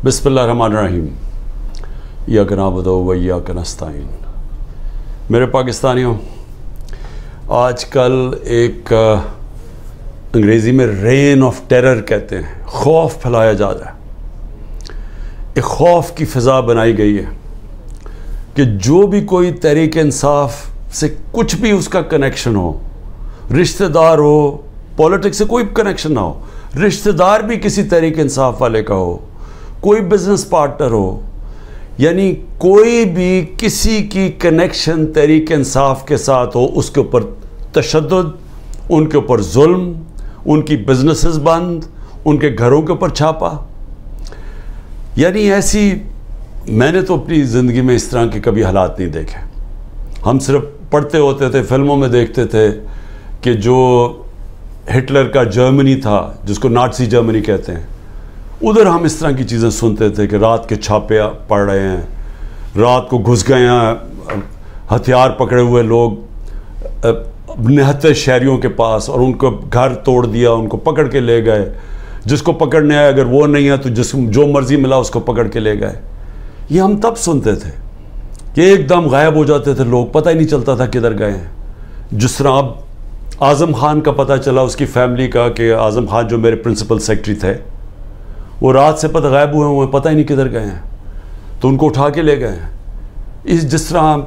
बिस्मिल्लाहिर्रहमानिर्रहीम। इय्याका नअबुदु व इय्याका नस्तईन। मेरे पाकिस्तानियों, आजकल एक अंग्रेज़ी में रेन ऑफ टेरर कहते हैं, खौफ फैलाया जा रहा है। एक खौफ की फ़िज़ा बनाई गई है कि जो भी कोई तहरीक इंसाफ से कुछ भी उसका कनेक्शन हो, रिश्तेदार हो, पॉलिटिक्स से कोई कनेक्शन ना हो, रिश्तेदार भी किसी तहरीक इंसाफ वाले का हो, कोई बिजनेस पार्टनर हो, यानी कोई भी किसी की कनेक्शन तहरीक इंसाफ के साथ हो, उसके ऊपर तशद्दुद, उनके ऊपर जुल्म, उनकी बिजनेसेस बंद, उनके घरों के ऊपर छापा। यानी ऐसी मैंने तो अपनी ज़िंदगी में इस तरह के कभी हालात नहीं देखे। हम सिर्फ पढ़ते होते थे, फिल्मों में देखते थे कि जो हिटलर का जर्मनी था, जिसको नाज़ी जर्मनी कहते हैं, उधर हम इस तरह की चीज़ें सुनते थे कि रात के छापे पड़ रहे हैं, रात को घुस गए हैं हथियार पकड़े हुए लोग निहत्थे शहरियों के पास और उनको घर तोड़ दिया, उनको पकड़ के ले गए। जिसको पकड़ने आए, अगर वो नहीं है तो जो मर्ज़ी मिला उसको पकड़ के ले गए। ये हम तब सुनते थे कि एकदम गायब हो जाते थे लोग, पता ही नहीं चलता था किधर गए हैं। जिस तरह अब आज़म खान का पता चला, उसकी फैमिली का, कि आज़म खान जो मेरे प्रिंसिपल सेक्रेटरी थे, वो रात से पता गायब हुए हैं, पता ही नहीं किधर गए हैं, तो उनको उठा के ले गए हैं। जिस तरह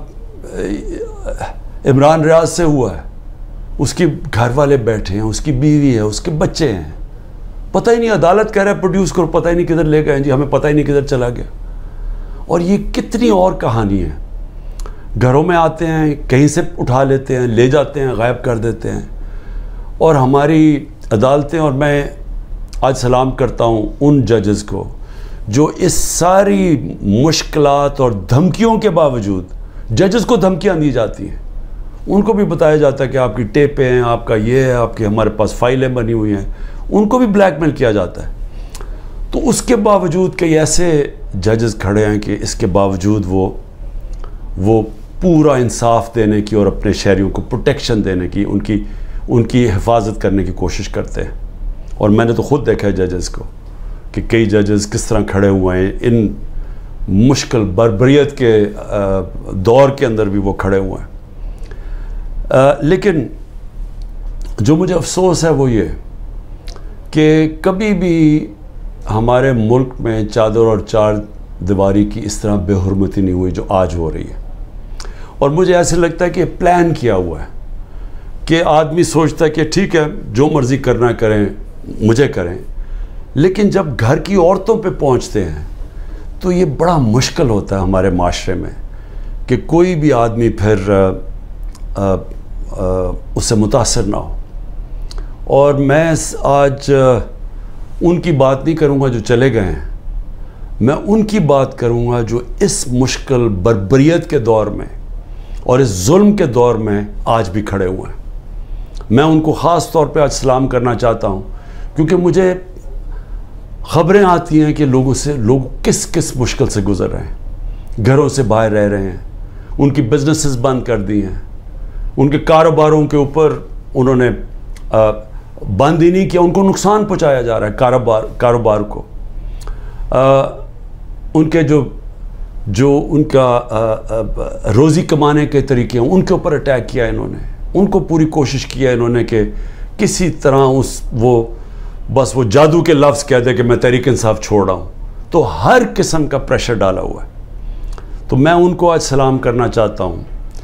इमरान रियाज से हुआ है, उसके घर वाले बैठे हैं, उसकी बीवी है, उसके बच्चे हैं, पता ही नहीं, अदालत कह रहा है प्रोड्यूस करो, पता ही नहीं किधर ले गए हैं जी, हमें पता ही नहीं किधर चला गया। और ये कितनी और कहानी है। घरों में आते हैं, कहीं से उठा लेते हैं, ले जाते हैं, गायब कर देते हैं। और हमारी अदालतें, और मैं आज सलाम करता हूँ उन जजेस को जो इस सारी मुश्किलात और धमकियों के बावजूद, जजेस को धमकियाँ दी जाती हैं, उनको भी बताया जाता है कि आपकी टेपें हैं, आपका ये है, आपके हमारे पास फाइलें बनी हुई हैं, उनको भी ब्लैकमेल किया जाता है। तो उसके बावजूद कई ऐसे जजेस खड़े हैं कि इसके बावजूद वो पूरा इंसाफ देने की और अपने शहरियों को प्रोटेक्शन देने की, उनकी हिफाजत करने की कोशिश करते हैं। और मैंने तो ख़ुद देखा है जजेस को कि कई जजेस किस तरह खड़े हुए हैं, इन मुश्किल बर्बरियत के दौर के अंदर भी वो खड़े हुए हैं। लेकिन जो मुझे अफसोस है वो ये कि कभी भी हमारे मुल्क में चादर और चार दीवारी की इस तरह बेहुरमती नहीं हुई जो आज हो रही है। और मुझे ऐसे लगता है कि प्लान किया हुआ है कि आदमी सोचता है कि ठीक है, जो मर्ज़ी करना करें, मुझे करें। लेकिन जब घर की औरतों पे पहुंचते हैं तो ये बड़ा मुश्किल होता है हमारे माशरे में कि कोई भी आदमी फिर उससे मुतासर ना हो। और मैं आज उनकी बात नहीं करूँगा जो चले गए हैं, मैं उनकी बात करूँगा जो इस मुश्किल बर्बरियत के दौर में और इस जुल्म के दौर में आज भी खड़े हुए हैं। मैं उनको ख़ास तौर पे आज सलाम करना चाहता हूँ, क्योंकि मुझे ख़बरें आती हैं कि लोग किस किस मुश्किल से गुज़र रहे हैं, घरों से बाहर रह रहे हैं, उनकी बिजनेसेस बंद कर दी हैं, उनके कारोबारों के ऊपर उन्होंने बंद ही नहीं किया, उनको नुकसान पहुँचाया जा रहा है कारोबार को। उनके जो उनका रोज़ी कमाने के तरीके हैं, उनके ऊपर अटैक किया इन्होंने। उनको पूरी कोशिश किया इन्होंने कि किसी तरह बस वो जादू के लफ्ज़ कह दे कि मैं तहरीक इंसाफ छोड़ रहा हूँ। तो हर किस्म का प्रेशर डाला हुआ है। तो मैं उनको आज सलाम करना चाहता हूँ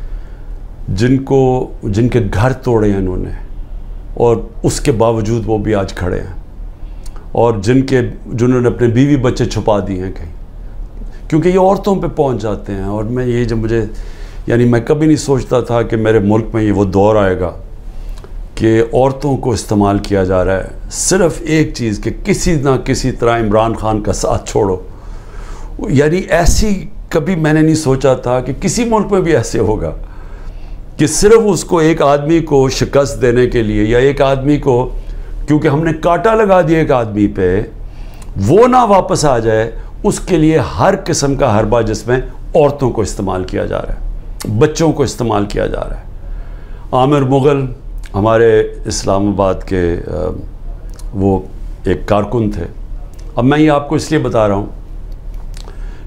जिनके घर तोड़े हैं इन्होंने, और उसके बावजूद वो भी आज खड़े हैं, और जिन्होंने अपने बीवी बच्चे छुपा दिए हैं कहीं, क्योंकि ये औरतों पे पहुंच जाते हैं। और मैं कभी नहीं सोचता था कि मेरे मुल्क में ये वो दौर आएगा कि औरतों को इस्तेमाल किया जा रहा है सिर्फ़ एक चीज़, कि किसी ना किसी तरह इमरान खान का साथ छोड़ो। यानी ऐसी कभी मैंने नहीं सोचा था कि किसी मुल्क में भी ऐसे होगा कि सिर्फ उसको, एक आदमी को शिकस्त देने के लिए, या एक आदमी को क्योंकि हमने कांटा लगा दिया एक आदमी पे, वो ना वापस आ जाए, उसके लिए हर किस्म का हरबा, जिसमें औरतों को इस्तेमाल किया जा रहा है, बच्चों को इस्तेमाल किया जा रहा है। आमिर मुग़ल हमारे इस्लामाबाद के वो एक कारकुन थे। अब मैं ये आपको इसलिए बता रहा हूँ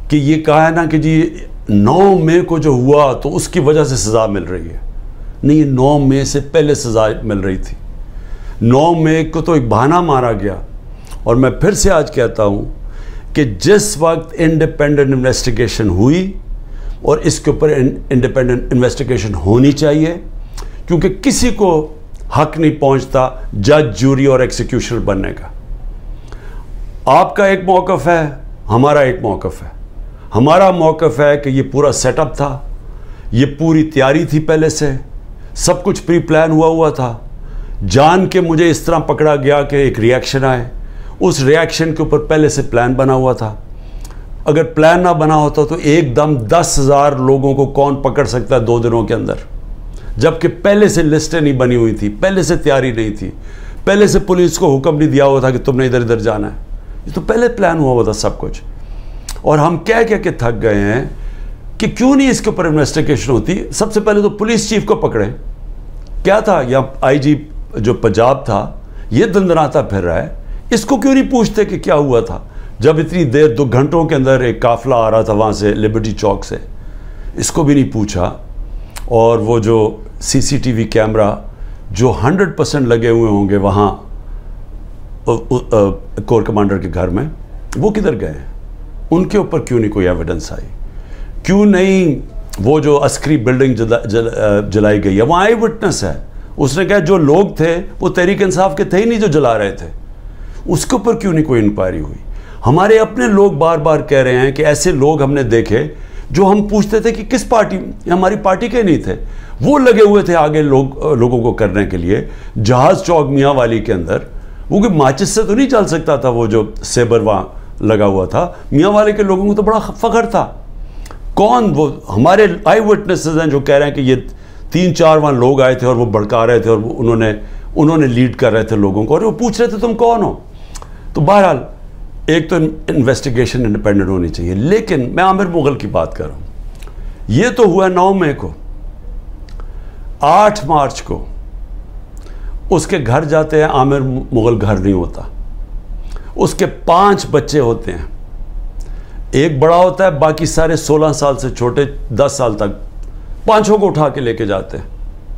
कि ये कहा है ना कि जी 9 मई को जो हुआ तो उसकी वजह से सज़ा मिल रही है। नहीं, 9 मई से पहले सज़ा मिल रही थी। 9 मई को तो एक बहाना मारा गया। और मैं फिर से आज कहता हूँ कि जिस वक्त इंडिपेंडेंट इन्वेस्टिगेशन हुई, और इसके ऊपर इंडिपेंडेंट इन्वेस्टिगेशन होनी चाहिए, क्योंकि किसी को हक नहीं पहुंचता जज, जूरी और एग्जीक्यूशनर बनने का। आपका एक मौक़िफ़ है, हमारा एक मौक़िफ़ है। हमारा मौक़िफ़ है कि ये पूरा सेटअप था, ये पूरी तैयारी थी, पहले से सब कुछ प्री प्लान हुआ था। जान के मुझे इस तरह पकड़ा गया कि एक रिएक्शन आए, उस रिएक्शन के ऊपर पहले से प्लान बना हुआ था। अगर प्लान ना बना होता तो एकदम 10,000 लोगों को कौन पकड़ सकता है 2 दिनों के अंदर, जबकि पहले से लिस्टें नहीं बनी हुई थी, पहले से तैयारी नहीं थी, पहले से पुलिस को हुक्म नहीं दिया हुआ था कि तुमने इधर इधर जाना है। ये तो पहले प्लान हुआ था सब कुछ। और हम कह के थक गए हैं कि क्यों नहीं इसके ऊपर इन्वेस्टिगेशन होती। सबसे पहले तो पुलिस चीफ को पकड़े। क्या था, या IG जो पंजाब था, ये दंदनाता फिर रहा है, इसको क्यों नहीं पूछते कि क्या हुआ था, जब इतनी देर 2 घंटों के अंदर एक काफिला आ रहा था वहाँ से लिबर्टी चौक से, इसको भी नहीं पूछा। और वो जो CCTV कैमरा जो 100% लगे हुए होंगे वहाँ कोर कमांडर के घर में, वो किधर गए? उनके ऊपर क्यों नहीं कोई एविडेंस आई? क्यों नहीं वो जो अस्करी बिल्डिंग जलाई गई है, वहाँ आई विटनेस है, उसने कहा जो लोग थे वो तहरीक इंसाफ के थे ही नहीं जो जला रहे थे, उसके ऊपर क्यों नहीं कोई इंक्वायरी हुई? हमारे अपने लोग बार बार कह रहे हैं कि ऐसे लोग हमने देखे जो हम पूछते थे कि किस पार्टी, हमारी पार्टी के नहीं थे, वो लगे हुए थे आगे लोगों को करने के लिए। जहाज चौक मियाँ वाली के अंदर वो कि माचिस से तो नहीं चल सकता था, वो जो सेबर वहाँ लगा हुआ था, मियाँ वाले के लोगों को तो बड़ा फ़ख्र था। कौन वो हमारे आई विटनेसेस हैं जो कह रहे हैं कि ये 3-4 वहाँ लोग आए थे और वो भड़का रहे थे और उन्होंने लीड कर रहे थे लोगों को, और वो पूछ रहे थे तुम कौन हो। तो बहरहाल एक तो इन्वेस्टिगेशन इंडिपेंडेंट होनी चाहिए। लेकिन मैं आमिर मुगल की बात कर रहा हूँ। ये तो हुआ 9 मई को। 8 मार्च को उसके घर जाते हैं, आमिर मुगल घर नहीं होता। उसके 5 बच्चे होते हैं, एक बड़ा होता है, बाकी सारे 16 साल से छोटे 10 साल तक, 5 को उठा के लेके जाते हैं।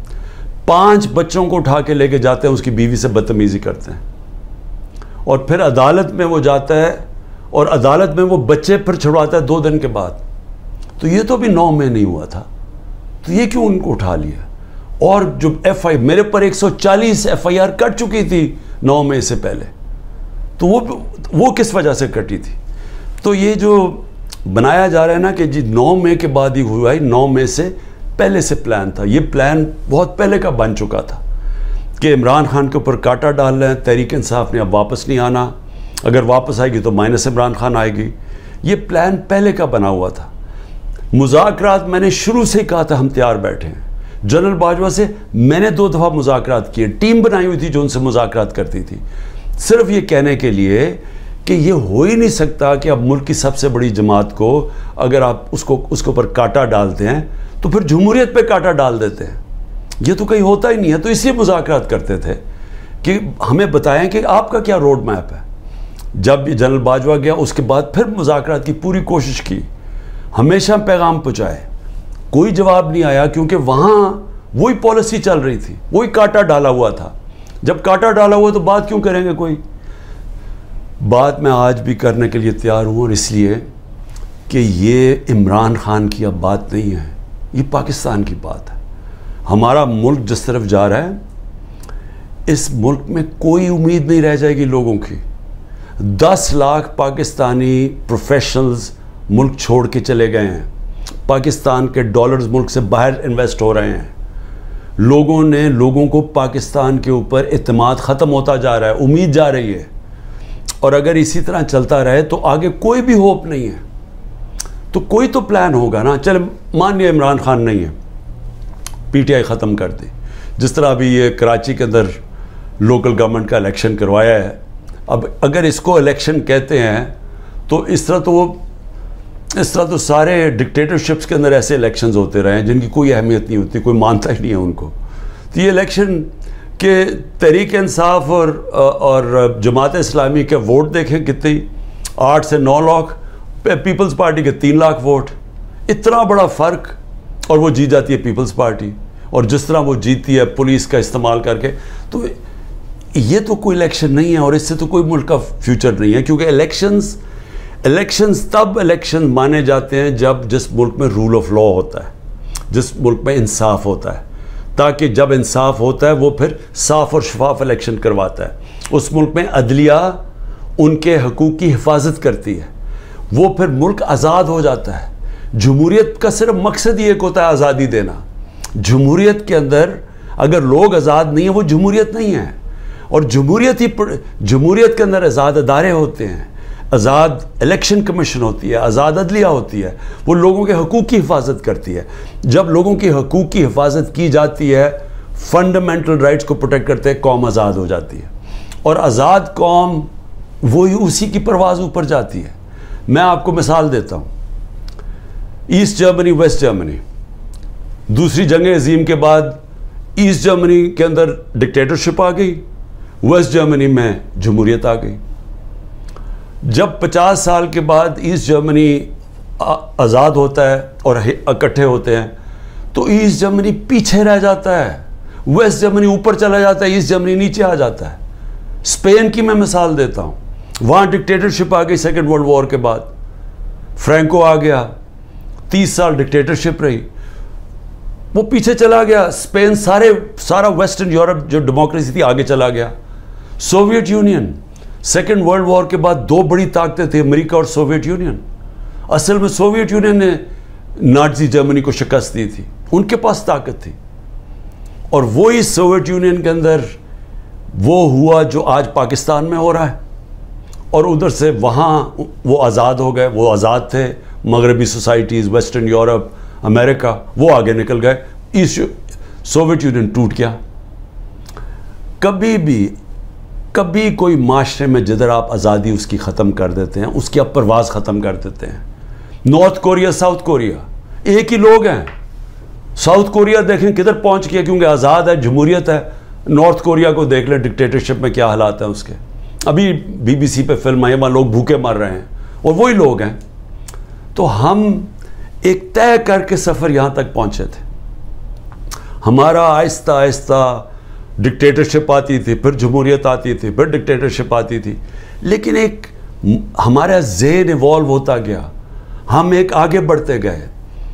5 बच्चों को उठा के लेके जाते हैं, उसकी बीवी से बदतमीजी करते हैं, और फिर अदालत में वो जाता है और अदालत में वो बच्चे फिर छुड़वाता है 2 दिन के बाद। तो ये तो भी 9 मई नहीं हुआ था, तो ये क्यों उनको उठा लिया? और जो FI मेरे पर 140 FIR कट चुकी थी 9 मई से पहले, तो वो किस वजह से कटी थी? तो ये जो बनाया जा रहा है ना कि जी 9 मई के बाद ही हुआ है, 9 मई से पहले से प्लान था। ये प्लान बहुत पहले का बन चुका था कि इमरान खान के ऊपर कांटा डाल रहे हैं, तहरीक इंसाफ ने अब वापस नहीं आना, अगर वापस आएगी तो माइनस इमरान खान आएगी। ये प्लान पहले का बना हुआ था। मुज़ाकरात मैंने शुरू से कहा था हम तैयार बैठे हैं। जनरल बाजवा से मैंने 2 दफ़ा मुज़ाकरात किए, टीम बनाई हुई थी जो उनसे मुज़ाकरात करती थी, सिर्फ ये कहने के लिए कि ये हो ही नहीं सकता कि अब मुल्क की सबसे बड़ी जमात को अगर आप उसके ऊपर कांटा डालते हैं तो फिर जमहूरियत पे कांटा डाल देते हैं। ये तो कहीं होता ही नहीं है। तो इसलिए मुज़ाकरात करते थे कि हमें बताएं कि आपका क्या रोड मैप है। जब जनरल बाजवा गया उसके बाद फिर मुज़ाकरात की पूरी कोशिश की, हमेशा पैगाम पहुँचाए, कोई जवाब नहीं आया, क्योंकि वहाँ वही पॉलिसी चल रही थी, वही कांटा डाला हुआ था। जब कांटा डाला हुआ तो बात क्यों करेंगे कोई? बात मैं आज भी करने के लिए तैयार हूँ, और इसलिए कि ये इमरान खान की अब बात नहीं है, ये पाकिस्तान की बात है। हमारा मुल्क जिस तरफ जा रहा है, इस मुल्क में कोई उम्मीद नहीं रह जाएगी लोगों की। 10 लाख पाकिस्तानी प्रोफेशनल्स मुल्क छोड़ के चले गए हैं, पाकिस्तान के डॉलर्स मुल्क से बाहर इन्वेस्ट हो रहे हैं। लोगों को पाकिस्तान के ऊपर इत्मीनान ख़त्म होता जा रहा है, उम्मीद जा रही है, और अगर इसी तरह चलता रहे तो आगे कोई भी होप नहीं है। तो कोई तो प्लान होगा ना। चल मान लिया इमरान खान नहीं है, PTI ख़त्म कर दी, जिस तरह अभी ये कराची के अंदर लोकल गवर्नमेंट का इलेक्शन करवाया है। अब अगर इसको इलेक्शन कहते हैं तो इस तरह तो सारे डिक्टेटरशिप्स के अंदर ऐसे इलेक्शंस होते रहे हैं जिनकी कोई अहमियत नहीं होती, कोई मानता ही नहीं है उनको। तो ये इलेक्शन के तहरीक इंसाफ और जमात इस्लामी के वोट देखें कितनी, 8 से 9 लाख, पीपल्स पार्टी के 3 लाख वोट, इतना बड़ा फ़र्क, और वो जीत जाती है पीपल्स पार्टी। और जिस तरह वो जीतती है पुलिस का इस्तेमाल करके, तो ये तो कोई इलेक्शन नहीं है, और इससे तो कोई मुल्क का फ्यूचर नहीं है। क्योंकि इलेक्शंस तब इलेक्शन माने जाते हैं जब जिस मुल्क में रूल ऑफ लॉ होता है, जिस मुल्क में इंसाफ होता है, ताकि जब इंसाफ होता है वो फिर साफ और शफाफ इलेक्शन करवाता है। उस मुल्क में अदलिया उनके हकूक़ की हिफाजत करती है, वो फिर मुल्क आज़ाद हो जाता है। जमहूरियत का सिर्फ मकसद ही एक होता है, आज़ादी देना। जमहूरियत के अंदर अगर लोग आज़ाद नहीं है, वो जमहूरियत नहीं है। और जमहूरियत के अंदर आज़ाद अदारे होते हैं, आज़ाद इलेक्शन कमीशन होती है, आज़ाद अदलिया होती है, वो लोगों के हकूक़ की हिफाजत करती है। जब लोगों के हकूक़ की हिफाजत की जाती है, फंडामेंटल राइट्स को प्रोटेक्ट करते हैं, कौम आज़ाद हो जाती है। और आज़ाद कौम वही उसी की परवाज़ ऊपर जाती है। मैं आपको मिसाल देता हूँ, ईस्ट जर्मनी, वेस्ट जर्मनी, दूसरी जंग अजीम के बाद ईस्ट जर्मनी के अंदर डिक्टेटरशिप आ गई, वेस्ट जर्मनी में जमहूरियत आ गई। जब 50 साल के बाद ईस्ट जर्मनी आज़ाद होता है और इकट्ठे होते हैं, तो ईस्ट जर्मनी पीछे रह जाता है, वेस्ट जर्मनी ऊपर चला जाता है, ईस्ट जर्मनी नीचे आ जाता है। स्पेन की मैं मिसाल देता हूँ, वहाँ डिक्टेटरशिप आ गई सेकेंड वर्ल्ड वॉर के बाद, फ्रैंको आ गया, 30 साल डिक्टेटरशिप रही, वो पीछे चला गया। स्पेन सारा वेस्टर्न यूरोप जो डेमोक्रेसी थी आगे चला गया। Soviet Union, second world war के बाद 2 बड़ी ताकतें थी, अमेरिका और सोवियत यूनियन। असल में सोवियत यूनियन ने नाज़ी जर्मनी को शिकस्त दी थी, उनके पास ताकत थी। और वही सोवियत यूनियन के अंदर वो हुआ जो आज पाकिस्तान में हो रहा है। और उधर से वहाँ वो आज़ाद हो गए, वो आज़ाद थे। मगरबी सोसाइटीज़, वेस्टर्न यूरोप, अमेरिका, वो आगे निकल गए, ईस्ट सोवियत यूनियन टूट गया। कभी कोई माशरे में जिधर आप आज़ादी उसकी ख़त्म कर देते हैं, उसकी आप परवाज़ ख़त्म कर देते हैं। नॉर्थ कोरिया, साउथ कोरिया एक ही लोग हैं। साउथ कोरिया देखें किधर पहुंच गया, क्योंकि आज़ाद है, जमहूरियत है। नॉर्थ कोरिया को देख लें, डिक्टेटरशिप में क्या हालात हैं उसके। अभी BBC पे फिल्म आई, वहाँ लोग भूखे मर रहे हैं, और वही लोग हैं। तो हम एक तय करके सफ़र यहाँ तक पहुँचे थे। हमारा आहिस्ता आहिस्ता डिक्टेटरशिप आती थी, फिर जमहूरियत आती थी, फिर डिक्टेटरशिप आती थी, लेकिन एक हमारा ज़हन इवॉल्व होता गया, हम एक आगे बढ़ते गए।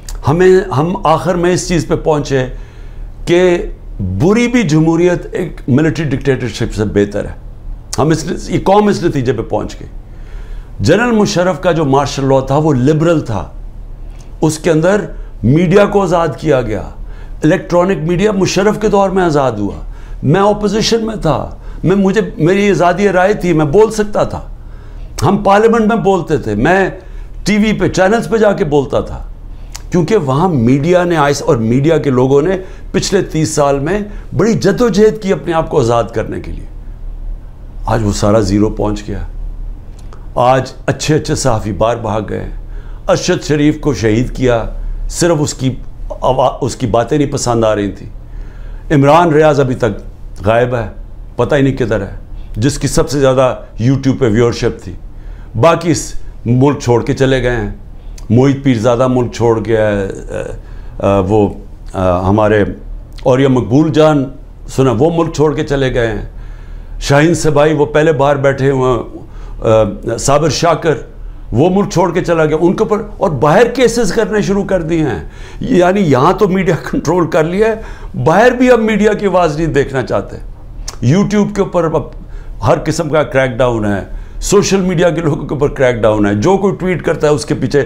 हम आखिर में इस चीज़ पे पहुँचे कि बुरी भी जमहूरियत एक मिलिट्री डिक्टेटरशिप से बेहतर है। ये कौम इस नतीजे पे पहुँच गई। जनरल मुशर्रफ का जो मार्शल लॉ था वो लिबरल था, उसके अंदर मीडिया को आज़ाद किया गया। इलेक्ट्रॉनिक मीडिया मुशर्रफ के दौर में आज़ाद हुआ। मैं ऑपोजिशन में था, मेरी आज़ादी राय थी, मैं बोल सकता था। हम पार्लियामेंट में बोलते थे, मैं टीवी पे चैनल्स पे जाके बोलता था, क्योंकि वहाँ मीडिया ने और मीडिया के लोगों ने पिछले 30 साल में बड़ी जद्दोजहद की अपने आप को आज़ाद करने के लिए। आज वो सारा ज़ीरो पहुँच गया। आज अच्छे अच्छे सहाफ़ी बाहर भाग गए। अरशद शरीफ को शहीद किया, सिर्फ उसकी बातें नहीं पसंद आ रही थी। इमरान रियाज अभी तक गायब है, पता ही नहीं किधर है, जिसकी सबसे ज़्यादा यूट्यूब पे व्यूअरशिप थी। बाकी मुल्क छोड़ के चले गए हैं। मोहित पीरज़ादा मुल्क छोड़ गया है, हमारे और ये मकबूल जान सुना, वो मुल्क छोड़ के चले गए हैं। शाहीन सबाई, वो पहले बाहर बैठे हुए, साबिर शाकर, वो मुल्क छोड़ के चला गया। उनके ऊपर और बाहर केसेस करने शुरू कर दिए हैं। यानी यहाँ तो मीडिया कंट्रोल कर लिया है, बाहर भी अब मीडिया की आवाज़ नहीं देखना चाहते। यूट्यूब के ऊपर अब हर किस्म का क्रैकडाउन है, सोशल मीडिया के लोगों के ऊपर क्रैकडाउन है। जो कोई ट्वीट करता है उसके पीछे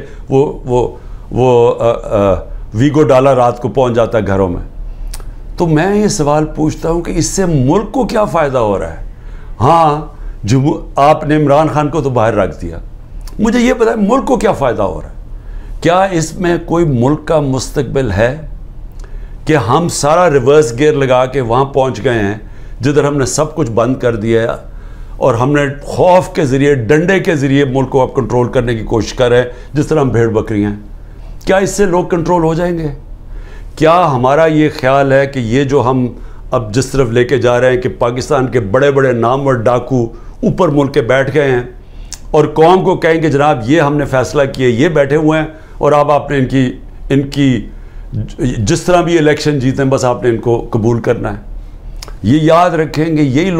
वीगो डाला रात को पहुँच जाता है घरों में। तो मैं ये सवाल पूछता हूँ कि इससे मुल्क को क्या फ़ायदा हो रहा है? हाँ, आपने इमरान खान को तो बाहर रख दिया, मुझे ये पता है मुल्क को क्या फ़ायदा हो रहा है? क्या इसमें कोई मुल्क का मुस्तकबिल है कि हम सारा रिवर्स गियर लगा के वहाँ पहुँच गए हैं जिधर हमने सब कुछ बंद कर दिया है, और हमने खौफ के ज़रिए, डंडे के ज़रिए मुल्क को अब कंट्रोल करने की कोशिश कर रहे हैं, जिस तरह हम भेड़ बकरी हैं। क्या इससे लोग कंट्रोल हो जाएंगे? क्या हमारा ये ख्याल है कि ये जो हम अब जिस तरफ लेके जा रहे हैं कि पाकिस्तान के बड़े बड़े नामवर डाकू ऊपर मुल्क के बैठ गए हैं और कौम को कहेंगे जनाब ये हमने फैसला किया, ये बैठे हुए हैं और अब आपने इनकी जिस तरह भी इलेक्शन जीते बस आपने इनको कबूल करना है। ये याद रखेंगे यही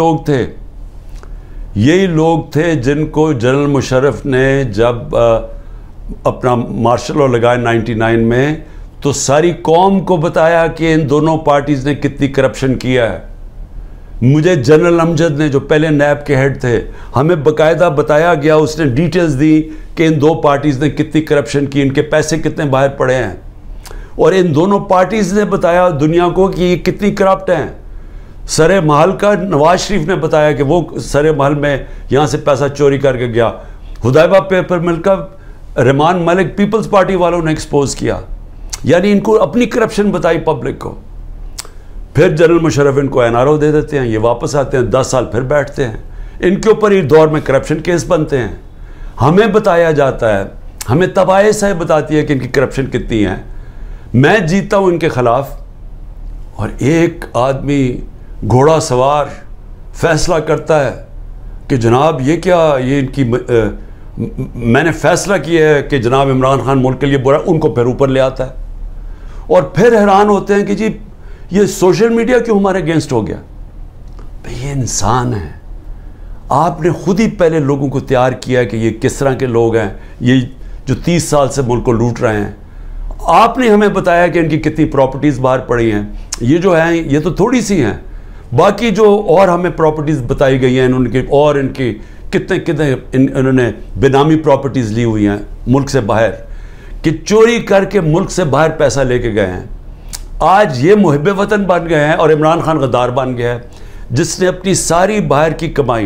लोग थे जिनको जनरल मुशर्रफ ने जब अपना मार्शल लॉ लगाया 99 में तो सारी कौम को बताया कि इन दोनों पार्टीज ने कितनी करप्शन किया है। मुझे जनरल अमजद ने, जो पहले नैब के हेड थे, हमें बाकायदा बताया गया, उसने डिटेल्स दी कि इन दो पार्टीज ने कितनी करप्शन की, इनके पैसे कितने बाहर पड़े हैं, और इन दोनों पार्टीज ने बताया दुनिया को कि ये कितनी करप्ट हैं। सरे महल का नवाज शरीफ ने बताया कि वो सरे महल में यहाँ से पैसा चोरी करके गया। हुदैबा पेपर मिल का रहमान मलिक पीपल्स पार्टी वालों ने एक्सपोज किया, यानी इनको अपनी करप्शन बताई पब्लिक को। फिर जनरल मुशर्रफ इनको एनआरओ दे देते हैं, ये वापस आते हैं, 10 साल फिर बैठते हैं, इनके ऊपर इस दौर में करप्शन केस बनते हैं। हमें बताया जाता है, हमें तबाह साहब बताती है कि इनकी करप्शन कितनी है। मैं जीता हूँ इनके खिलाफ और एक आदमी घोड़ा सवार फैसला करता है कि जनाब ये क्या, ये इनकी मैंने फैसला किया है कि जनाब इमरान खान मुल्क के लिए बुरा, उनको फिर ऊपर ले आता है और फिर हैरान होते हैं कि जी ये सोशल मीडिया क्यों हमारे अगेंस्ट हो गया। भाई ये इंसान है, आपने खुद ही पहले लोगों को तैयार किया कि ये किस तरह के लोग हैं, ये जो 30 साल से मुल्क को लूट रहे हैं। आपने हमें बताया कि इनकी कितनी प्रॉपर्टीज़ बाहर पड़ी हैं, ये जो हैं ये तो थोड़ी सी हैं, बाकी जो और हमें प्रॉपर्टीज़ बताई गई हैं उनकी, और इनकी कितने इन्होंने बेनामी प्रॉपर्टीज़ ली हुई हैं मुल्क से बाहर, कि चोरी करके मुल्क से बाहर पैसा लेके गए हैं। आज ये मुहिब वतन बन गए हैं और इमरान खान गद्दार बन गया है, जिसने अपनी सारी बाहर की कमाई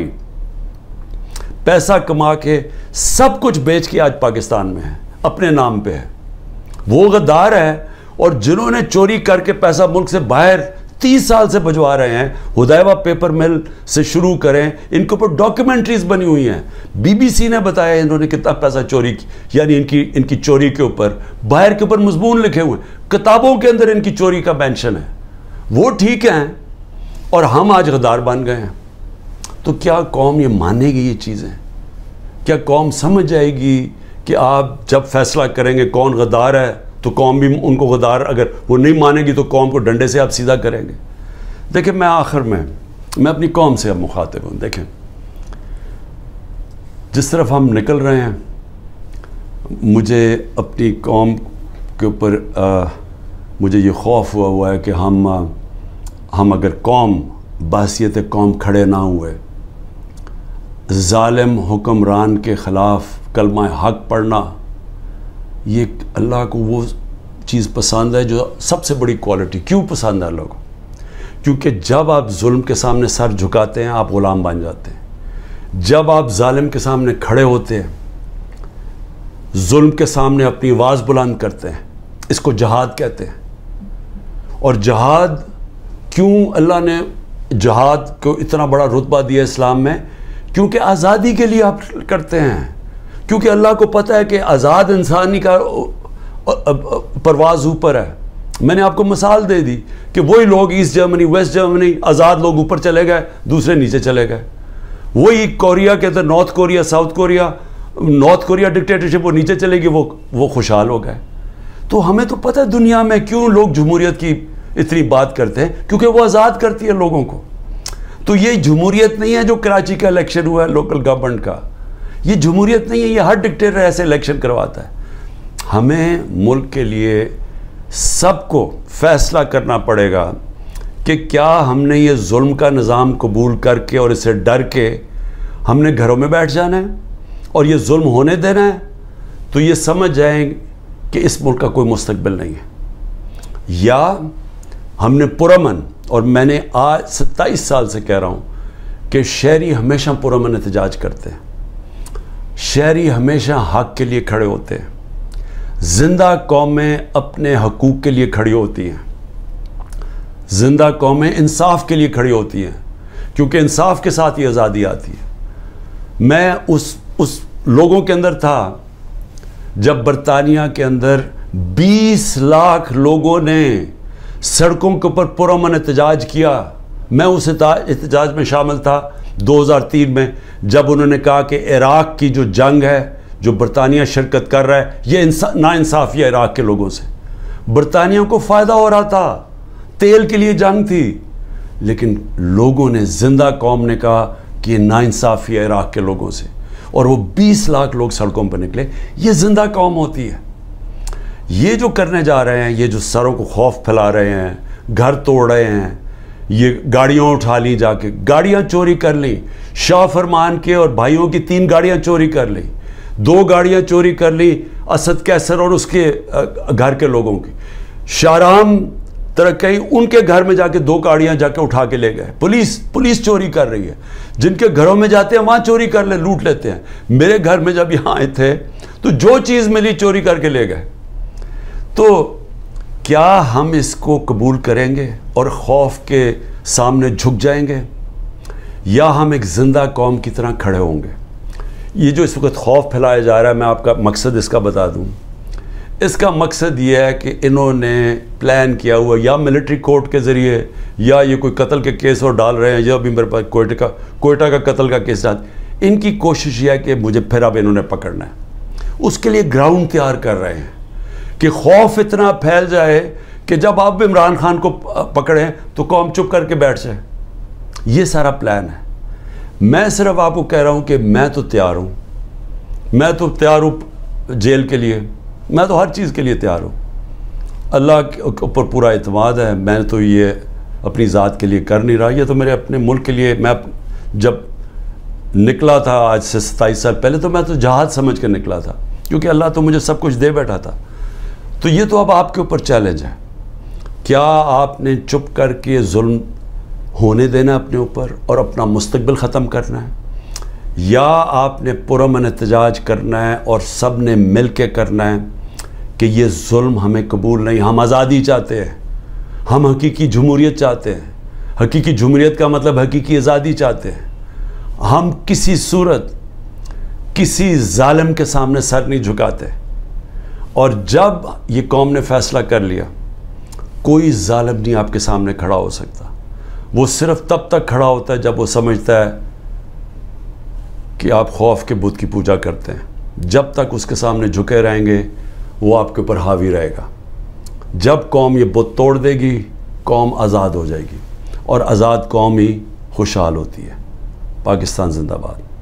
पैसा कमा के सब कुछ बेच के आज पाकिस्तान में है, अपने नाम पे है, वो गद्दार है। और जिन्होंने चोरी करके पैसा मुल्क से बाहर 30 साल से भिजवा रहे हैं, हुदैबा पेपर मिल से शुरू करें, इनके ऊपर डॉक्यूमेंट्रीज बनी हुई हैं। बीबीसी ने बताया इन्होंने कितना पैसा चोरी की, यानी इनकी चोरी के ऊपर बाहर के ऊपर मजमून लिखे हुए, किताबों के अंदर इनकी चोरी का मेंशन है। वो ठीक हैं और हम आज गद्दार बन गए हैं। तो क्या कौम ये मानेगी ये चीज़ें? क्या कौम समझ जाएगी कि आप जब फैसला करेंगे कौन गद्दार है तो कौम भी उनको गद्दार, अगर वो नहीं मानेगी तो कौम को डंडे से आप सीधा करेंगे? देखिए, मैं आखिर में मैं अपनी कौम से अब मुखातिब हूँ। देखें, जिस तरफ हम निकल रहे हैं, मुझे अपनी कौम के ऊपर मुझे ये खौफ हुआ है कि हम अगर कौम बहसियत कौम खड़े ना हुए, ज़ालिम हुक्मरान के ख़िलाफ़ कलमा हक पढ़ना, ये अल्लाह को वो चीज़ पसंद है जो सबसे बड़ी क्वालिटी। क्यों पसंद है अल्लाह को? क्योंकि जब आप जुल्म के सामने सर झुकाते हैं आप ग़ुलाम बन जाते हैं। जब आप जालिम के सामने खड़े होते हैं, जुल्म के सामने अपनी आवाज़ बुलंद करते हैं, इसको जहाद कहते हैं। और जहाद, क्यों अल्लाह ने जहाद को इतना बड़ा रुतबा दिया इस्लाम में? क्योंकि आज़ादी के लिए आप करते हैं, क्योंकि अल्लाह को पता है कि आज़ाद इंसानी का परवाज़ ऊपर है। मैंने आपको मिसाल दे दी कि वही लोग ईस्ट जर्मनी, वेस्ट जर्मनी, आज़ाद लोग ऊपर चले गए, दूसरे नीचे चले गए। वही कोरिया के अंदर North Korea, South Korea, North Korea dictatorship, वो नीचे चलेगी, वो खुशहाल हो गए। तो हमें तो पता है दुनिया में क्यों लोग जमहूरियत की इतनी बात करते हैं, क्योंकि वो आज़ाद करती है लोगों को। तो ये जमहूरियत नहीं है जो कराची का इलेक्शन हुआ है लोकल गवर्नमेंट का, ये जमहूरियत नहीं है, ये हर डिक्टेटर ऐसे इलेक्शन करवाता है। हमें मुल्क के लिए सबको फैसला करना पड़ेगा कि क्या हमने ये जुल्म का निज़ाम कबूल करके और इससे डर के हमने घरों में बैठ जाना है और ये जुल्म होने देना है। तो ये समझ जाएं कि इस मुल्क का कोई मुस्तकबिल नहीं है, या हमने पुरअमन, और मैंने आज 27 साल से कह रहा हूँ कि शहरी हमेशा पुरअमन एहतजाज करते हैं, शहरी हमेशा हक के लिए खड़े होते हैं, जिंदा कौमें अपने हकूक़ के लिए खड़ी होती हैं, जिंदा कौमें इंसाफ के लिए खड़ी होती हैं, क्योंकि इंसाफ के साथ ही आज़ादी आती है। मैं उस लोगों के अंदर था जब बरतानिया के अंदर 20 लाख लोगों ने सड़कों के ऊपर पुरअमन एहतजाज किया। मैं उस एहतजाज में शामिल था। 2003 में जब उन्होंने कहा कि इराक़ की जो जंग है, जो बरतानिया शिरकत कर रहा है, ये नाइंसाफ़ी है इराक़ के लोगों से। बरतानिया को फ़ायदा हो रहा था, तेल के लिए जंग थी, लेकिन लोगों ने, जिंदा कौम ने कहा कि ये नाइंसाफ़ी है इराक़ के लोगों से, और वो 20 लाख लोग सड़कों पर निकले। ये जिंदा कौम होती है। ये जो करने जा रहे हैं, ये जो सरों को खौफ फैला रहे हैं, घर तोड़ रहे हैं, ये गाड़ियाँ उठा ली, जाके गाड़ियाँ चोरी कर ली, शाह फरमान के और भाइयों की 3 गाड़ियाँ चोरी कर ली, 2 गाड़ियाँ चोरी कर ली असद कैसर और उसके घर के लोगों की। शाहराम तरक्की उनके घर में जाके 2 गाड़ियाँ जाके उठा के ले गए। पुलिस चोरी कर रही है। जिनके घरों में जाते हैं वहाँ चोरी कर ले, लूट लेते हैं। मेरे घर में जब यहाँ आए थे तो जो चीज़ मिली चोरी करके ले गए। तो क्या हम इसको कबूल करेंगे और खौफ के सामने झुक जाएंगे, या हम एक ज़िंदा कौम की तरह खड़े होंगे? ये जो इस वक्त खौफ फैलाया जा रहा है, मैं आपका मकसद इसका बता दूं। इसका मकसद ये है कि इन्होंने प्लान किया हुआ, या मिलिट्री कोर्ट के ज़रिए, या ये कोई कत्ल के केस और डाल रहे हैं, या अभी मेरे पास कोयटा का कत्ल का केस डाल। इनकी कोशिश ये है कि मुझे फिर अब इन्होंने पकड़ना है। उसके लिए ग्राउंड तैयार कर रहे हैं कि खौफ इतना फैल जाए कि जब आप इमरान खान को पकड़ें तो कौम चुप करके बैठ जाए। ये सारा प्लान है। मैं सिर्फ आपको कह रहा हूँ कि मैं तो तैयार हूँ, मैं तो तैयार हूँ जेल के लिए, मैं तो हर चीज़ के लिए तैयार हूँ। अल्लाह के ऊपर पूरा इत्मीनान है। मैं तो ये अपनी ज़ात के लिए कर नहीं रहा, ये तो मेरे अपने मुल्क के लिए। मैं जब निकला था आज से 27 साल पहले, तो मैं तो जहाज़ समझ कर निकला था, क्योंकि अल्लाह तो मुझे सब कुछ दे बैठा था। तो ये तो अब आपके ऊपर चैलेंज है। क्या आपने चुप करके जुल्म होने देना अपने ऊपर और अपना मुस्तकबिल ख़त्म करना है, या आपने पुरअमन एहतजाज करना है और सब ने मिल के करना है कि ये जुल्म हमें कबूल नहीं, हम आज़ादी चाहते हैं, हम हकीकी जमहूरियत चाहते हैं। हकीकी जमहूरियत का मतलब हकीकी आज़ादी चाहते हैं। हम किसी सूरत किसी जालिम के सामने सर नहीं झुकाते। और जब ये कौम ने फ़ैसला कर लिया, कोई जालिम नहीं आपके सामने खड़ा हो सकता। वो सिर्फ तब तक खड़ा होता है जब वो समझता है कि आप खौफ के बुत की पूजा करते हैं। जब तक उसके सामने झुके रहेंगे, वो आपके ऊपर हावी रहेगा। जब कौम ये बुत तोड़ देगी, कौम आज़ाद हो जाएगी, और आज़ाद कौम ही खुशहाल होती है। पाकिस्तान जिंदाबाद।